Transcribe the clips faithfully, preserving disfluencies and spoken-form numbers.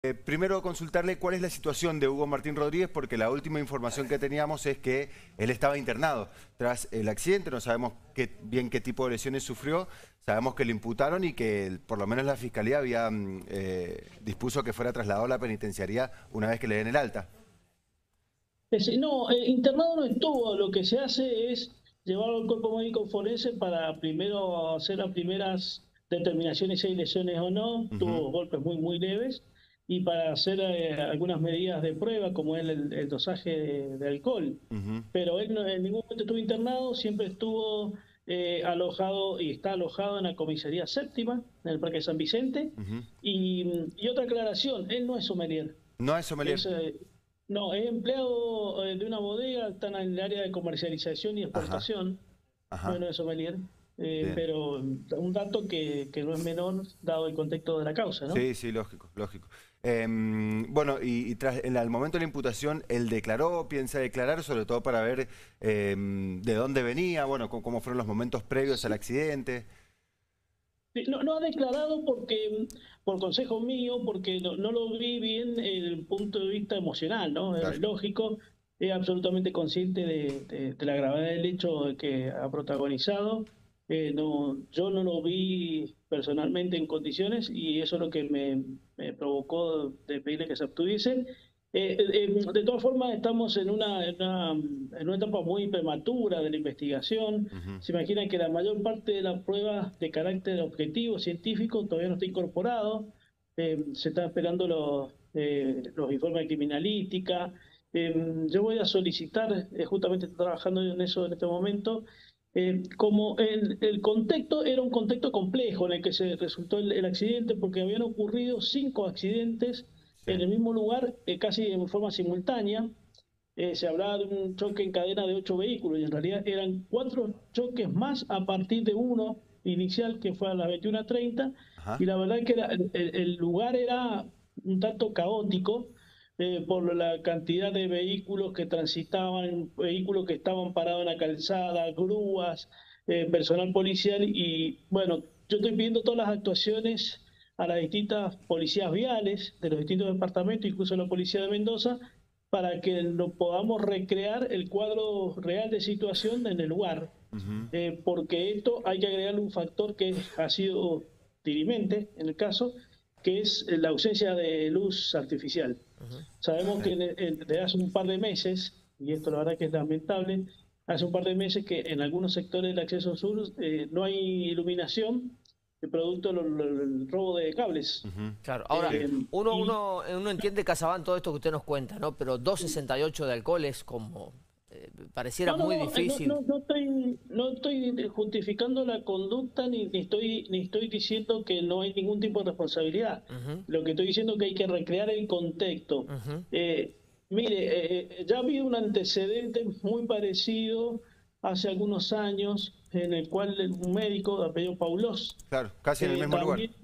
Eh, primero consultarle cuál es la situación de Hugo Martín Rodríguez, porque la última información que teníamos es que él estaba internado tras el accidente. No sabemos qué, bien qué tipo de lesiones sufrió, sabemos que le imputaron y que por lo menos la Fiscalía había mm, eh, dispuso que fuera trasladado a la penitenciaría una vez que le den el alta. Es- no, eh, internado no estuvo. Lo que se hace es llevarlo al cuerpo médico forense para primero hacer las primeras determinaciones si hay lesiones o no. Ujú. Tuvo golpes muy, muy leves. Y para hacer eh, algunas medidas de prueba, como es el, el dosaje de, de alcohol. Ujú. Pero él no, en ningún momento estuvo internado, siempre estuvo eh, alojado y está alojado en la comisaría séptima, en el Parque San Vicente. Ujú. Y, y otra aclaración, él no es sommelier. No es sommelier. Es, eh, no, es empleado eh, de una bodega, está en el área de comercialización y Ajá, exportación, ajá, bueno, de sommelier, eh, bien. pero un dato que, que no es menor dado el contexto de la causa, ¿no? Sí, sí, lógico, lógico. Em, bueno, y, y tras, en la- al momento de la imputación, él declaró, piensa declarar, sobre todo para ver em, de dónde venía, bueno, cómo, cómo fueron los momentos previos al accidente. Sí, No, no ha declarado porque, por consejo mío, porque no, no lo vi bien desde el punto de vista emocional, ¿no? Claro. Eh, lógico, es absolutamente consciente de, de- de la gravedad del hecho que ha protagonizado. Eh, no, yo no lo vi personalmente en condiciones y eso es lo que me, me provocó de pedirle que se abstuviesen. Eh, eh, de todas formas, estamos en una, en una, en una etapa muy prematura de la investigación. Ujú. Se imagina que la mayor parte de las pruebas de carácter objetivo, científico, todavía no está incorporado. Eh, se están esperando los, eh, los informes de criminalística. Eh, yo voy a solicitar, eh, justamente estoy trabajando en eso en este momento, eh, como el, el contexto era un contexto complejo en el que se resultó el, el accidente, porque habían ocurrido cinco accidentes Sí. en el mismo lugar, eh, casi en forma simultánea. Eh, se hablaba de un choque en cadena de ocho vehículos y en realidad eran cuatro choques más a partir de uno inicial que fue a las veintiuna treinta, Ajá. y la verdad que era, el, el lugar era un tanto caótico eh, por la cantidad de vehículos que transitaban, vehículos que estaban parados en la calzada, grúas, eh, personal policial y bueno, yo estoy pidiendo todas las actuaciones a las distintas policías viales de los distintos departamentos, incluso la policía de Mendoza, para que lo podamos recrear el cuadro real de situación en el lugar. Ujú. Eh, porque esto hay que agregarle un factor que ha sido dirimente en el caso, que es la ausencia de luz artificial. Ujú. Sabemos Sí. que desde hace un par de meses, y esto la verdad que es lamentable, hace un par de meses que en algunos sectores del acceso sur eh, no hay iluminación, de producto del robo de cables. Ujú. Claro, ahora, Sí. Eh, uno, y uno, uno entiende, Casabán, todo esto que usted nos cuenta, ¿no? Pero dos sesenta y ocho de alcohol es como, eh, pareciera No, no, muy no, eh, no, difícil. no, no estoy, no estoy justificando la conducta ni, ni estoy, ni estoy diciendo que no hay ningún tipo de responsabilidad. Ujú, Lo que estoy diciendo es que hay que recrear el contexto. ujú. Eh, mire, eh, ya había un antecedente muy parecido hace algunos años en el cual un médico de apellido Paulós Claro, casi en el eh, mismo lugar. también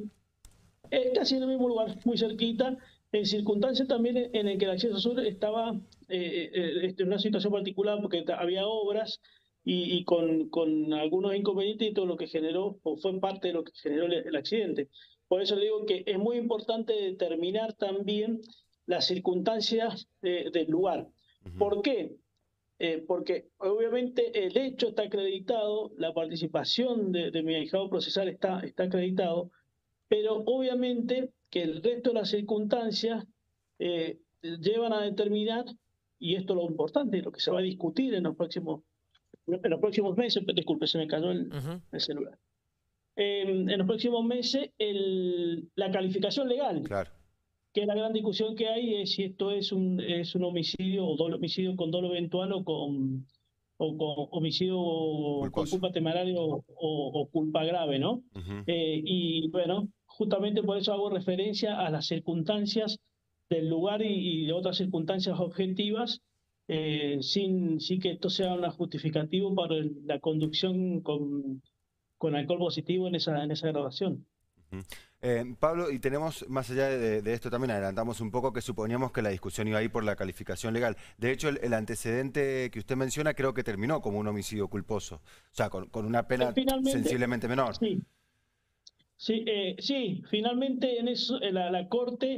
eh, casi en el mismo lugar, muy cerquita, en circunstancias también en el que el acceso sur estaba eh, eh, en una situación particular porque había obras y, y con, con algunos inconvenientes y todo lo que generó, o fue parte de lo que generó el, el accidente. Por eso le digo que es muy importante determinar también las circunstancias eh, del lugar. Ujú. ¿Por qué? Eh, porque obviamente el hecho está acreditado, la participación de, de mi ahijado procesal está, está acreditado, pero obviamente que el resto de las circunstancias eh, llevan a determinar, y esto es lo importante, lo que se va a discutir en los próximos, en los próximos meses, disculpe, se me cayó el, Ujú. el celular, eh, en los próximos meses el, la calificación legal, Claro. que la gran discusión que hay es si esto es un, es un homicidio o doble homicidio con dolo eventual o con, o con homicidio con Culposo. culpa temeraria o, o, o culpa grave, ¿no? Ujú. Eh, y bueno, justamente por eso hago referencia a las circunstancias del lugar y, y de otras circunstancias objetivas, eh, sin, sin que esto sea un justificativo para el- la conducción con, con alcohol positivo en esa, en esa grabación. Ujú. Eh, Pablo, y tenemos, más allá de, de esto también adelantamos un poco que suponíamos que la discusión iba a ir por la calificación legal. De hecho, el, el antecedente que usted menciona creo que terminó como un homicidio culposo, o sea, con, con una Eh, pena finalmente, sensiblemente menor. sí. Sí, eh, sí, finalmente en eso eh, la, la Corte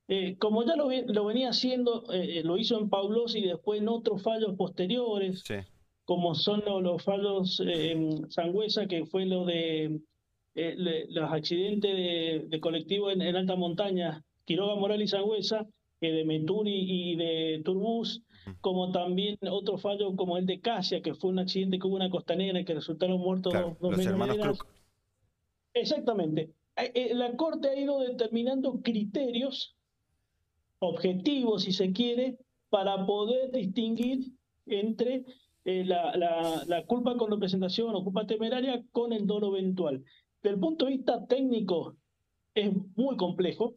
Eh, como ya lo, ve- lo venía haciendo, eh, lo hizo en Paulosi y después en otros fallos posteriores, Sí, como son lo- los fallos eh, en Sangüesa, que fue lo de eh, le- los accidentes de, de colectivo en, en alta montaña, Quiroga, Morales y Sangüesa, eh, de Menturi y de Turbus, ujú, como también otro fallo como el de Casia, que fue un accidente que hubo en una costanera y que resultaron muertos claro, dos, dos los hermanos menores. Kruk. Exactamente. Eh, eh, La Corte ha ido determinando criterios objetivos, si se quiere, para poder distinguir entre eh, la, la, la culpa con representación o culpa temeraria con el dolo eventual. Desde el punto de vista técnico, es muy complejo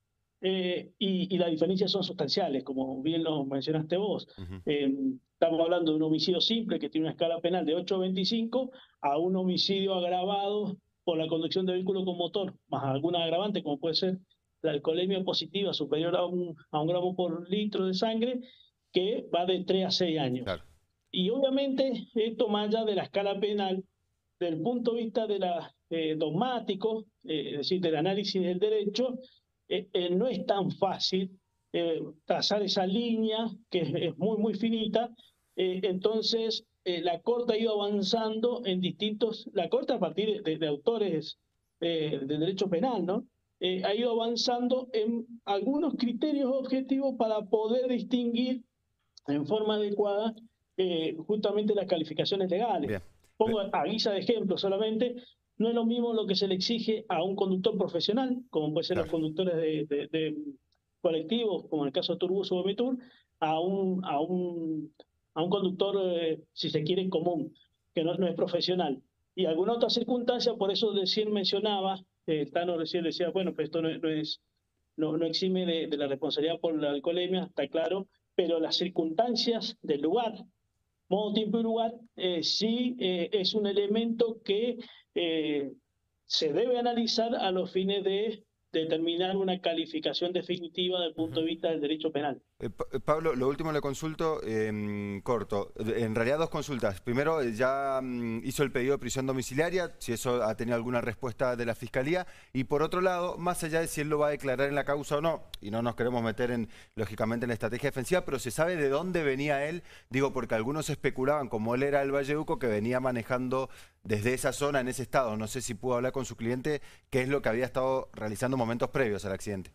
eh, y, y las diferencias son sustanciales, como bien lo mencionaste vos. Ujú, Eh, estamos hablando de un homicidio simple que tiene una escala penal de ocho a veinticinco a un homicidio agravado por la conducción de vehículo con motor, más alguna agravante, como puede ser la alcoholemia positiva superior a un, a un gramo por litro de sangre, que va de tres a seis años. claro. Y obviamente esto más allá de la escala penal, del punto de vista de la eh, dogmático, eh, es decir, del análisis del derecho, eh, eh, no es tan fácil eh, trazar esa línea que es, es muy, muy finita. Eh, entonces, eh, la Corte ha ido avanzando en distintos, la Corte a partir de, de autores eh, del derecho penal, ¿no? Eh, ha ido avanzando en algunos criterios objetivos para poder distinguir en forma adecuada eh, justamente las calificaciones legales. Bien. Pongo a guisa de ejemplo solamente, no es lo mismo lo que se le exige a un conductor profesional, como puede ser los Claro. conductores de, de, de colectivos, como en el caso de Turbus o Metur, a un, a un, a un conductor, eh, si se quiere, común, que no, no es profesional. Y alguna otra circunstancia, por eso recién mencionaba, eh, Tano recién decía, bueno, pues esto no, no es, no, no exime de, de la responsabilidad por la alcoholemia, está claro, pero las circunstancias del lugar, modo, tiempo y lugar, eh, sí eh, es un elemento que eh, se debe analizar a los fines de determinar una calificación definitiva desde el punto Ujú. de vista del derecho penal. Eh, Pa- eh, Pablo, lo último le consulto em, corto. Eh, En realidad dos consultas. Primero, eh, ya mm, hizo el pedido de prisión domiciliaria, si eso ha tenido alguna respuesta de la Fiscalía. Y por otro lado, más allá de si él lo va a declarar en la causa o no, y no nos queremos meter en, lógicamente, en la estrategia defensiva, pero se sabe de dónde venía él. Digo, porque algunos especulaban, como él era el Valleduco, que venía manejando desde esa zona, en ese estado. No sé si pudo hablar con su cliente, qué es lo que había estado realizando momentos previos al accidente.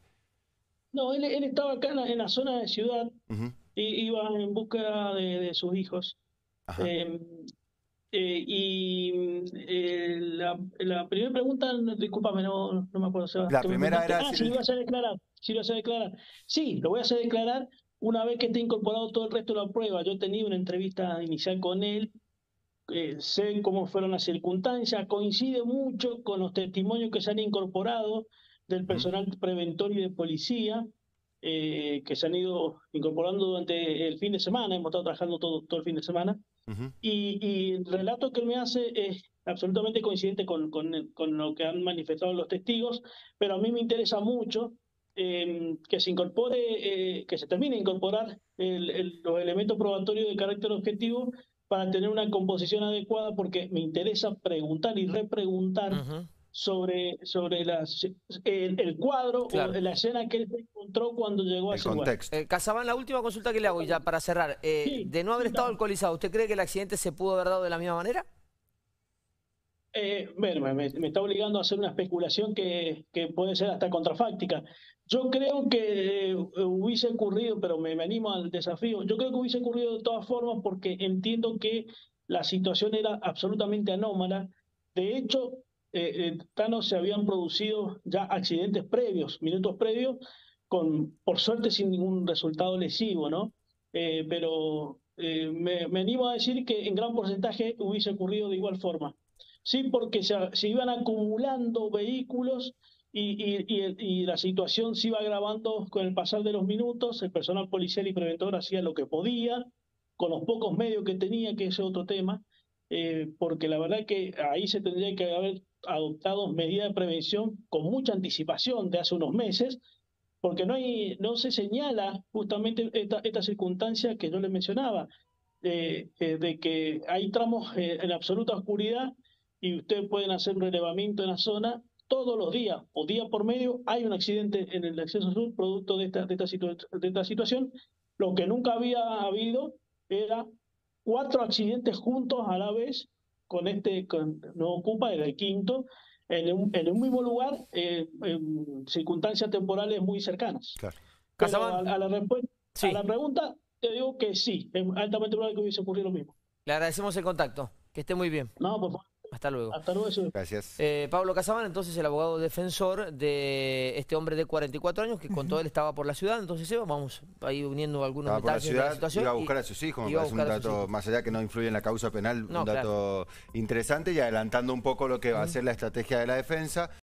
No, él, él estaba acá en la, en la zona de ciudad, Ujú, y iba en busca de, de sus hijos. ajá. Eh, eh, y eh, la, la primera pregunta, no, discúlpame, no, no me acuerdo, Seba, La ¿qué me primera preguntaste? era Ah, si si lo él... ibas a declarar, si lo vas a declarar. Sí, lo voy a hacer declarar una vez que esté incorporado todo el resto de la prueba. Yo he tenido una entrevista inicial con él, eh, sé cómo fueron las circunstancias, coincide mucho con los testimonios que se han incorporado del Ujú, personal preventor y de policía, eh, que se han ido incorporando durante el fin de semana, hemos estado trabajando todo, todo el fin de semana, ujú. y, y el relato que él me hace es absolutamente coincidente con, con, con lo que han manifestado los testigos, pero a mí me interesa mucho eh, que se incorpore, eh, que se termine de incorporar el, el, los elementos probatorios de carácter objetivo para tener una composición adecuada, porque me interesa preguntar y repreguntar Ujú, sobre, sobre las, el, el cuadro o claro. la escena que él se encontró cuando llegó a El ese lugar. contexto. Eh, Casabán, la última consulta que le hago y ya para cerrar. Eh, Sí, de no haber sí, estado Tano. alcoholizado, ¿usted cree que el accidente se pudo haber dado de la misma manera? Eh, bueno, me, me está obligando a hacer una especulación que, que puede ser hasta contrafáctica. Yo creo que eh, hubiese ocurrido, pero me, me animo al desafío, yo creo que hubiese ocurrido de todas formas porque entiendo que la situación era absolutamente anómala. De hecho, eh, eh, Thanos, se habían producido ya accidentes previos, minutos previos, con, por suerte sin ningún resultado lesivo, ¿no? Eh, pero eh, me, me animo a decir que en gran porcentaje hubiese ocurrido de igual forma. Sí, porque se, se iban acumulando vehículos y, y, y, y la situación se iba agravando con el pasar de los minutos. El personal policial y preventor hacía lo que podía, con los pocos medios que tenía, que ese es otro tema, eh, porque la verdad que ahí se tendría que haber adoptado medidas de prevención con mucha anticipación de hace unos meses, porque no, hay, no se señala justamente esta, esta circunstancia que yo les mencionaba, eh, eh, de que hay tramos eh, en absoluta oscuridad y ustedes pueden hacer un relevamiento en la zona todos los días o día por medio hay un accidente en el acceso sur producto de esta, de esta, situ de esta situación. Lo que nunca había habido era cuatro accidentes juntos a la vez con este, con, no ocupa, era el quinto, en un, en un mismo lugar, eh, en circunstancias temporales muy cercanas. Claro. Pero a, a, la sí. a la pregunta, te digo que sí, es altamente probable que hubiese ocurrido lo mismo. Le agradecemos el contacto, que esté muy bien. No, por favor. Hasta luego. Hasta luego. Eso. Gracias. Eh, Pablo Casabán, entonces el abogado defensor de este hombre de cuarenta y cuatro años que con todo él estaba por la ciudad. Entonces, Eva, vamos a ir uniendo algunos estaba detalles por la ciudad, de la situación. Iba a buscar y, a sus hijos, me parece un dato, más allá que no influye en la causa penal, no, un dato claro. interesante y adelantando un poco lo que va a ser la estrategia de la defensa.